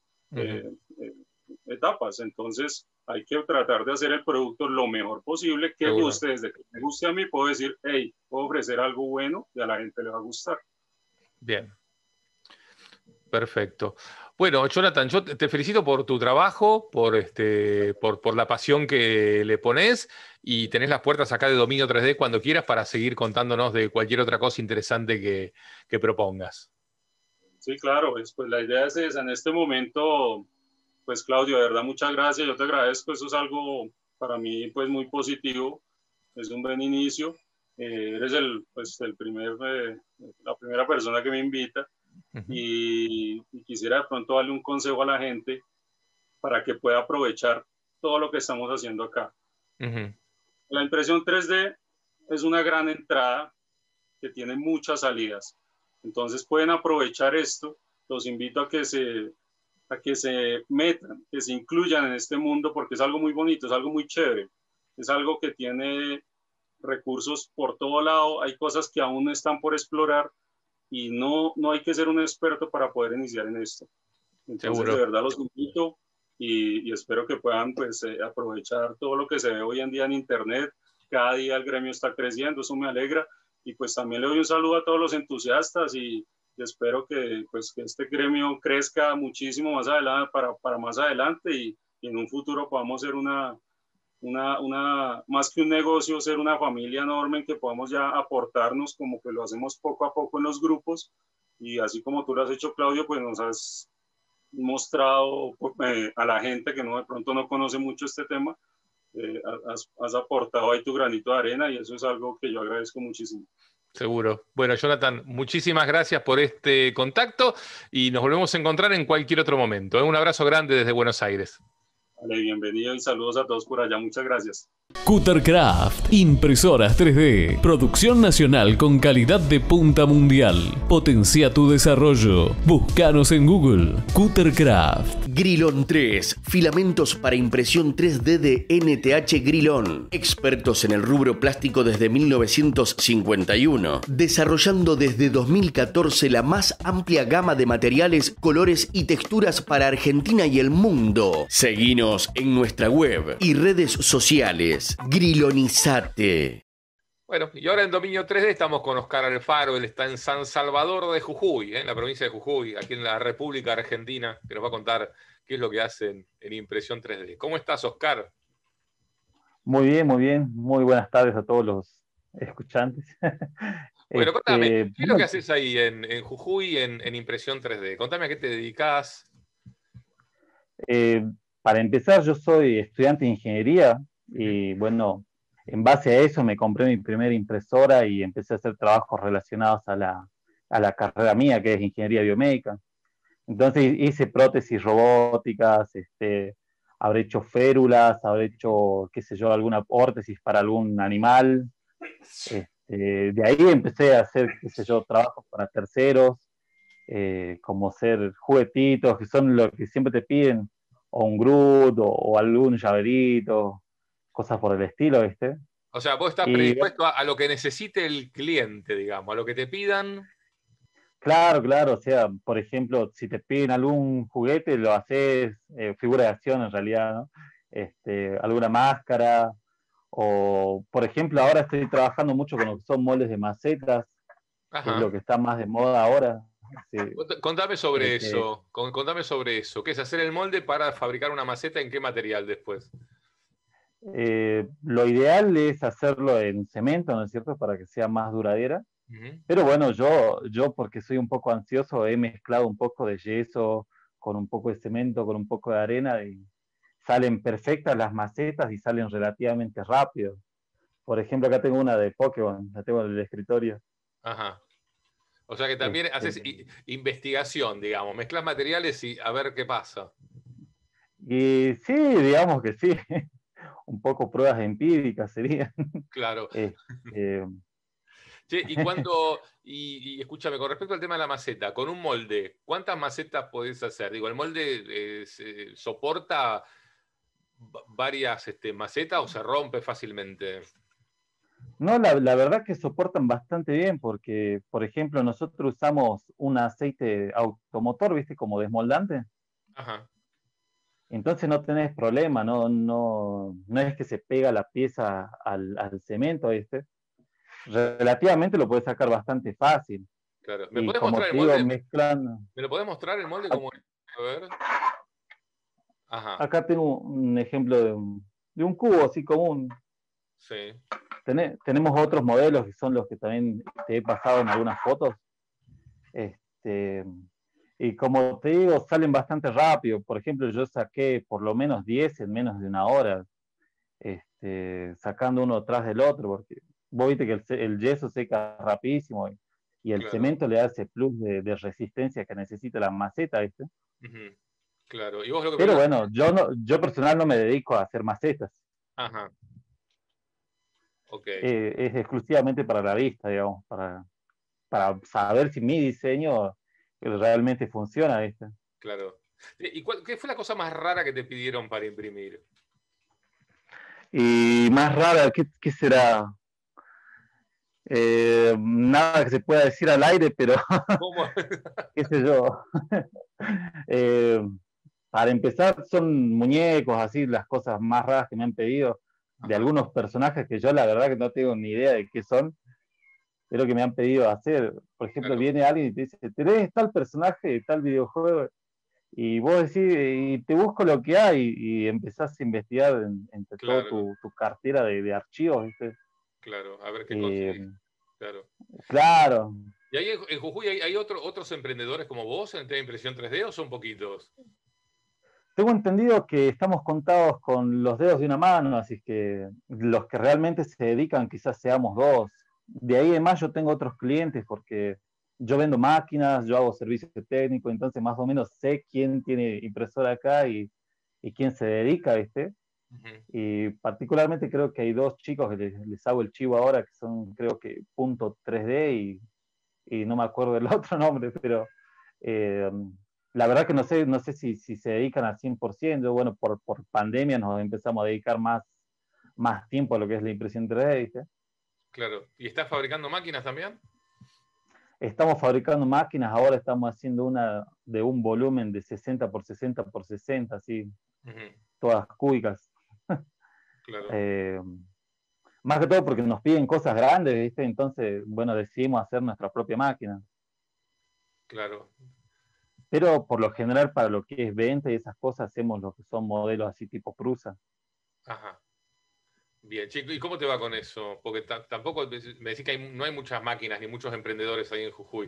Speaker 8: etapas. Entonces hay que tratar de hacer el producto lo mejor posible, que guste. Desde que me guste a mí, puedo decir, hey, puedo ofrecer algo bueno y a la gente le va a gustar.
Speaker 1: Bien. Perfecto. Bueno, Jonathan, yo te felicito por tu trabajo, por la pasión que le pones, y tenés las puertas acá de Dominio 3D cuando quieras para seguir contándonos de cualquier otra cosa interesante que propongas.
Speaker 8: Sí, claro, pues la idea es esa. En este momento, pues Claudio, de verdad, muchas gracias, yo te agradezco, eso es algo para mí pues muy positivo, es un buen inicio, eres la primera persona que me invita. Y quisiera de pronto darle un consejo a la gente para que pueda aprovechar todo lo que estamos haciendo acá. La impresión 3D es una gran entrada que tiene muchas salidas. Entonces pueden aprovechar esto. Los invito a que se metan, que se incluyan en este mundo, porque es algo muy bonito, es algo muy chévere. Es algo que tiene recursos por todo lado. Hay cosas que aún están por explorar. Y no hay que ser un experto para poder iniciar en esto. Entonces, seguro, de verdad los invito y espero que puedan pues, aprovechar todo lo que se ve hoy en día en Internet. Cada día el gremio está creciendo, eso me alegra. Y pues también le doy un saludo a todos los entusiastas y espero que este gremio crezca muchísimo más adelante, para más adelante y en un futuro podamos ser más que un negocio, ser una familia enorme en que podamos ya aportarnos como que lo hacemos poco a poco en los grupos, y así como tú lo has hecho, Claudio, pues nos has mostrado a la gente que de pronto no conoce mucho este tema, has aportado ahí tu granito de arena y eso es algo que yo agradezco muchísimo.
Speaker 1: Seguro. Bueno, Jonathan, muchísimas gracias por este contacto y nos volvemos a encontrar en cualquier otro momento. Un abrazo grande desde Buenos Aires.
Speaker 8: Vale, bienvenido y saludos a todos por allá. Muchas gracias.
Speaker 6: Cuttercraft, impresoras 3D, producción nacional con calidad de punta mundial. Potencia tu desarrollo. Búscanos en Google. Cuttercraft.
Speaker 7: Grilón 3, filamentos para impresión 3D de NTH Grilón. Expertos en el rubro plástico desde 1951, desarrollando desde 2014 la más amplia gama de materiales, colores y texturas para Argentina y el mundo. Seguinos en nuestra web y redes sociales. Grilonizate.
Speaker 1: Bueno, y ahora en Dominio 3D estamos con Oscar Alfaro. Él está en San Salvador de Jujuy, en la provincia de Jujuy, aquí en la República Argentina, que nos va a contar qué es lo que hacen en impresión 3D. ¿Cómo estás, Oscar?
Speaker 9: Muy bien, muy bien. Muy buenas tardes a todos los escuchantes.
Speaker 1: Bueno, contame, ¿qué es lo que haces ahí en Jujuy en impresión 3D? Contame a qué te dedicas.
Speaker 9: Para empezar, yo soy estudiante de ingeniería y bueno, en base a eso me compré mi primera impresora y empecé a hacer trabajos relacionados a la carrera mía, que es ingeniería biomédica. Entonces hice prótesis robóticas, habré hecho férulas, habré hecho, qué sé yo, alguna órtesis para algún animal. De ahí empecé a hacer, qué sé yo, trabajos para terceros, como hacer juguetitos, que son lo que siempre te piden, o un Groot, o algún llaverito, cosas por el estilo, ¿viste?
Speaker 1: O sea, vos estás predispuesto a lo que necesite el cliente, digamos, a lo que te pidan.
Speaker 9: Claro, claro, o sea, por ejemplo, si te piden algún juguete, lo haces, figura de acción en realidad, ¿no? Alguna máscara, o por ejemplo, ahora estoy trabajando mucho con lo que son moldes de macetas, que es lo que está más de moda ahora. Sí.
Speaker 1: Contame sobre eso, contame sobre eso. ¿Qué es hacer el molde para fabricar una maceta? ¿En qué material después?
Speaker 9: Lo ideal es hacerlo en cemento, ¿no es cierto? Para que sea más duradera. Pero bueno, yo porque soy un poco ansioso, he mezclado un poco de yeso con un poco de cemento, con un poco de arena, y salen perfectas las macetas y salen relativamente rápido. Por ejemplo, acá tengo una de Pokémon, la tengo en el escritorio.
Speaker 1: Ajá. O sea que también haces investigación, digamos, mezclas materiales y a ver qué pasa.
Speaker 9: Y sí, digamos que sí. Un poco pruebas empíricas serían.
Speaker 1: Claro. Che, y escúchame, con respecto al tema de la maceta, con un molde, ¿cuántas macetas podés hacer? Digo, ¿el molde soporta varias macetas o se rompe fácilmente?
Speaker 9: No, la verdad que soportan bastante bien porque, por ejemplo, nosotros usamos un aceite automotor, ¿viste? Como desmoldante.
Speaker 1: Ajá.
Speaker 9: Entonces no tenés problema, no es que se pega la pieza al cemento, ¿viste? Relativamente lo puedes sacar bastante fácil.
Speaker 1: Claro. ¿Me
Speaker 9: y
Speaker 1: podés
Speaker 9: como
Speaker 1: mostrar
Speaker 9: te
Speaker 1: el molde?
Speaker 9: Digo, mezclando.
Speaker 1: ¿Me lo podés mostrar el molde? Como... A ver. Ajá.
Speaker 9: Acá tengo un ejemplo de un cubo así común.
Speaker 1: Sí.
Speaker 9: Tenemos otros modelos que son los que también te he pasado en algunas fotos. Y como te digo, salen bastante rápido. Por ejemplo, yo saqué por lo menos 10 en menos de una hora, sacando uno tras del otro, porque vos viste que el yeso seca rapidísimo y el cemento le da ese plus de resistencia que necesita la maceta, ¿viste?
Speaker 1: Claro. ¿Y vos lo que
Speaker 9: Pero bueno, yo personal no me dedico a hacer macetas.
Speaker 1: Ajá. Okay.
Speaker 9: Es exclusivamente para la vista, digamos, para saber si mi diseño realmente funciona, ¿viste?
Speaker 1: Claro. ¿Y qué fue la cosa más rara que te pidieron para imprimir?
Speaker 9: Y más rara, ¿qué será? Nada que se pueda decir al aire, pero
Speaker 1: ¿Cómo?
Speaker 9: qué sé yo. Para empezar, son muñecos, así, las cosas más raras que me han pedido, de algunos personajes que yo la verdad que no tengo ni idea de qué son, pero que me han pedido hacer. Por ejemplo, viene alguien y te dice, ¿tenés tal personaje de tal videojuego? Y vos decís, y te busco lo que hay, y empezás a investigar entre toda tu cartera de archivos, ¿viste?
Speaker 1: Claro, a ver qué conseguís. Claro.
Speaker 9: Claro.
Speaker 1: ¿Y ahí en Jujuy hay otros emprendedores como vos en el tema de impresión 3D o son poquitos?
Speaker 9: Tengo entendido que estamos contados con los dedos de una mano, así que los que realmente se dedican quizás seamos dos. De ahí en más yo tengo otros clientes porque yo vendo máquinas, yo hago servicio técnico, entonces más o menos sé quién tiene impresora acá y quién se dedica, ¿viste? Y particularmente creo que hay dos chicos que les hago el chivo ahora, que son creo que Punto 3D y no me acuerdo del otro nombre, pero la verdad que no sé si se dedican al 100%. Bueno, por pandemia nos empezamos a dedicar más tiempo a lo que es la impresión 3D, ¿viste?
Speaker 1: Claro. ¿Y estás fabricando máquinas también?
Speaker 9: Estamos fabricando máquinas, ahora estamos haciendo una de un volumen de 60 por 60 por 60, así, todas cúbicas.
Speaker 1: Claro.
Speaker 9: Más que todo porque nos piden cosas grandes, ¿viste? Entonces, bueno, decidimos hacer nuestra propia máquina.
Speaker 1: Claro.
Speaker 9: Pero por lo general, para lo que es venta y esas cosas, hacemos lo que son modelos así tipo Prusa.
Speaker 1: Ajá. Bien, chico, ¿y cómo te va con eso? Porque tampoco me decís que no hay muchas máquinas ni muchos emprendedores ahí en Jujuy.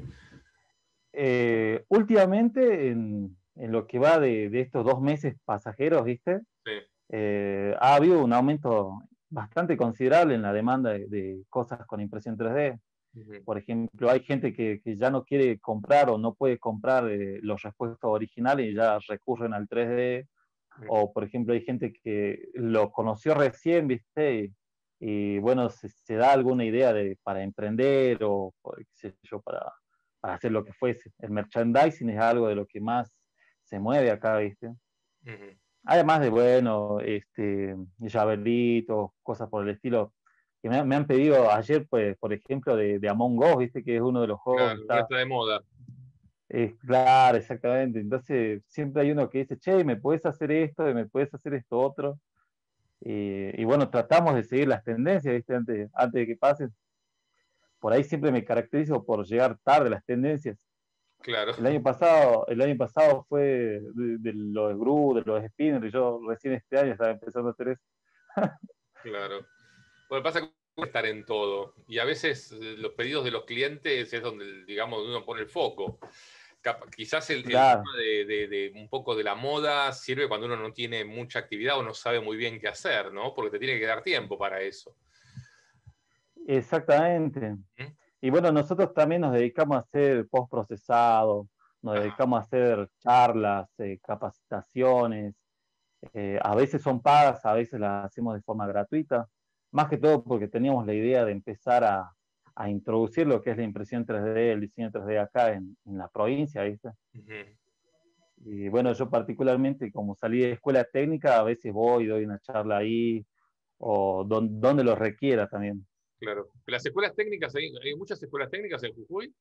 Speaker 9: Últimamente, en lo que va de estos 2 meses pasajeros, ¿viste?
Speaker 1: Sí.
Speaker 9: Ha habido un aumento bastante considerable en la demanda de cosas con impresión 3D. Por ejemplo, hay gente que ya no quiere comprar o no puede comprar los repuestos originales y ya recurren al 3D. O, por ejemplo, hay gente que lo conoció recién, ¿viste? Y bueno, se da alguna idea para emprender o qué sé yo, para hacer lo que fuese. El merchandising es algo de lo que más se mueve acá, ¿viste? Además de, bueno, llaveritos, cosas por el estilo, que me han pedido ayer, pues, por ejemplo, de Among Us, ¿viste? Que es uno de los juegos
Speaker 1: que está de moda.
Speaker 9: Claro, exactamente. Entonces, siempre hay uno que dice, che, ¿me puedes hacer esto? ¿Me puedes hacer esto otro? Y bueno, tratamos de seguir las tendencias, ¿viste? Antes de que pasen. Por ahí siempre me caracterizo por llegar tarde a las tendencias.
Speaker 1: Claro.
Speaker 9: El año pasado fue de los Gru, de los spinners, y yo recién este año estaba empezando a hacer eso.
Speaker 1: Claro. Bueno, pasa que estar en todo. Y a veces los pedidos de los clientes es donde, digamos, uno pone el foco. Quizás el tema de un poco de la moda sirve cuando uno no tiene mucha actividad o no sabe muy bien qué hacer, ¿no? Porque te tiene que dar tiempo para eso.
Speaker 9: Exactamente. Y bueno, nosotros también nos dedicamos a hacer postprocesado, nos dedicamos a hacer charlas, capacitaciones. A veces son pagas, a veces las hacemos de forma gratuita. Más que todo porque teníamos la idea de empezar a introducir lo que es la impresión 3D, el diseño 3D acá en la provincia, ¿viste? Y bueno, yo particularmente, como salí de escuela técnica, a veces voy y doy una charla ahí, o donde lo requiera también.
Speaker 1: Claro. ¿Las escuelas técnicas, hay muchas escuelas técnicas en Jujuy?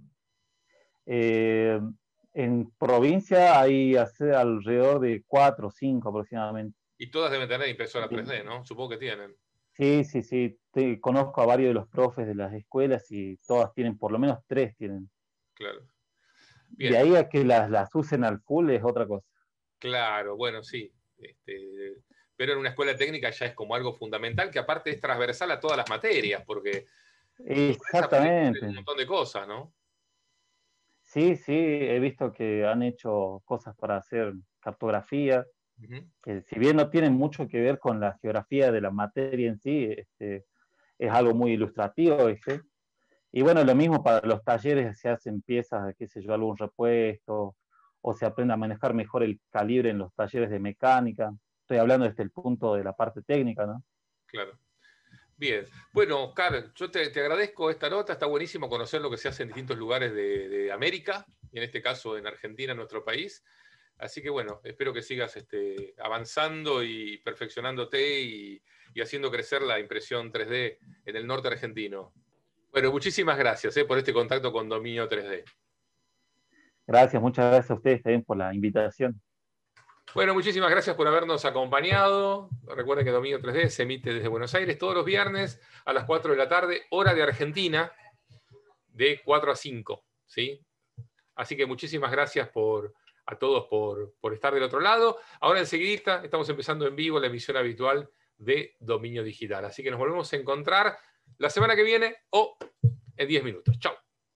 Speaker 9: En provincia hay alrededor de 4 o 5 aproximadamente.
Speaker 1: Y todas deben tener impresora 3D, ¿no? Supongo que tienen.
Speaker 9: Sí. Conozco a varios de los profes de las escuelas y todas tienen, por lo menos 3 tienen.
Speaker 1: Claro. Bien.
Speaker 9: De ahí a que las usen al full es otra cosa.
Speaker 1: Claro, bueno, sí. Pero en una escuela técnica ya es como algo fundamental, que aparte es transversal a todas las materias, porque
Speaker 9: exactamente
Speaker 1: un montón de cosas, ¿no?
Speaker 9: Sí, he visto que han hecho cosas para hacer cartografía, que si bien no tienen mucho que ver con la geografía de la materia en sí, es algo muy ilustrativo, ¿viste? Y bueno, lo mismo para los talleres, se hacen piezas, qué sé yo, algún repuesto, o se aprende a manejar mejor el calibre en los talleres de mecánica. Estoy hablando desde el punto de la parte técnica, ¿no?
Speaker 1: Claro. Bien. Bueno, Oscar, yo te agradezco esta nota. Está buenísimo conocer lo que se hace en distintos lugares de América, y en este caso en Argentina, nuestro país. Así que bueno, espero que sigas avanzando y perfeccionándote y haciendo crecer la impresión 3D en el norte argentino. Bueno, muchísimas gracias por este contacto con Dominio 3D.
Speaker 9: Gracias, muchas gracias a ustedes también por la invitación.
Speaker 1: Bueno, muchísimas gracias por habernos acompañado. Recuerden que Dominio 3D se emite desde Buenos Aires todos los viernes a las 4 de la tarde, hora de Argentina, de 4 a 5. ¿Sí? Así que muchísimas gracias a todos por estar del otro lado. Ahora enseguida estamos empezando en vivo la emisión habitual de Dominio Digital. Así que nos volvemos a encontrar la semana que viene o en 10 minutos. Chao.